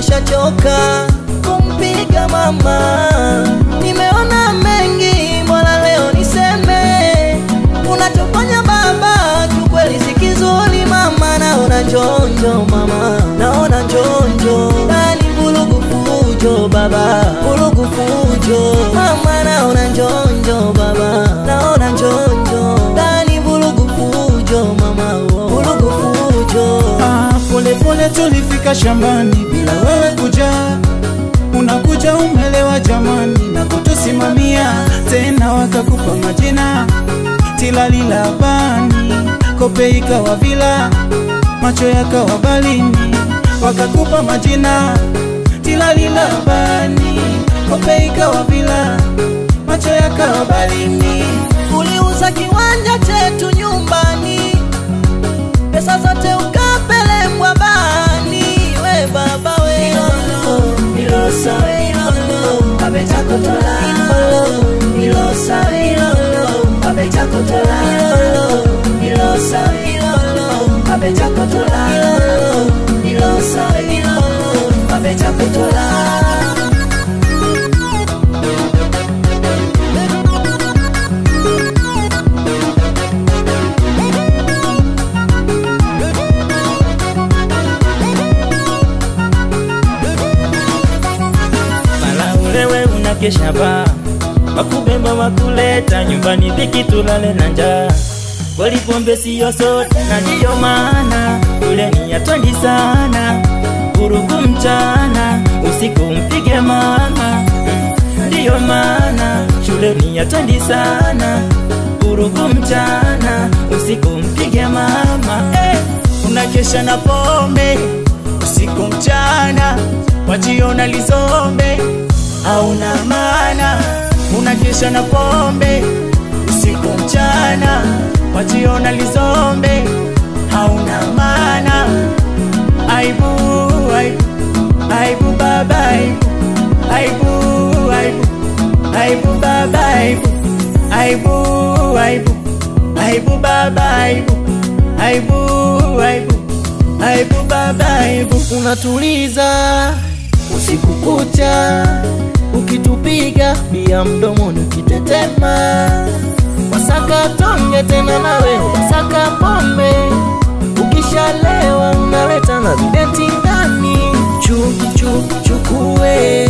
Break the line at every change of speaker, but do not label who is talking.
nimeshachoka kumpiga mama. Nimeona mengi, mbona leo niseme unachofanya baba kiukweli si kizuri mama. Naona njonjo mama, naona njonjo, ndani vurugu fujo baba, vurugu fujo mama. Naona njonjo baba, naona njonjo, ndani vurugu fujo mama, vurugu fujo.
Pole pole tulifika shambani bila wewe kuja, unakuja umelewa jamani na kutusimamia tena, wakakupa majina tilalila bani, kope ikawa vila, macho yakawa balini. Wakakupa majina tilalila bani, kope ikawa vila, macho yakawa balini.
Uliuza kiwanja chetu nyumbani, pesa zote ukapelekwa bani. We baba we
Ilosa ilolo, kabecha kotola. Ilosa ilolo, kabecha kotola. Ilosa ilolo, kabecha kotola. Ilosa ilolo, kabecha kotola.
Kesha ba wakubemba wakuleta nyumbani biki tulale na njaa, kweli pombe siyo sote na ndiyo maana ule ni yatondi sana. Vurugu mchana usiku mpige mama, ndiyo maana shule ni yatondi sana. Vurugu mchana usiku mpige mama.
Unakesha na pombe usiku mchana, wajiona lizombe hauna maana. Unakesha na pombe usiku mchana, wajiona lizombe hauna maana. Aibu, aibu, aibu baba, aibu, aibu, aibu, aibu baba, aibu, aibu, aibu, aibu baba, aibu, aibu, aibu, aibu baba, aibu.
Unatuliza usiku kucha, ukitupiga bia mdomoni ukitetema. Wasaka tonge tena nawe wasaka pombe, ukishalewa unaleta na videnti ndani. Chukue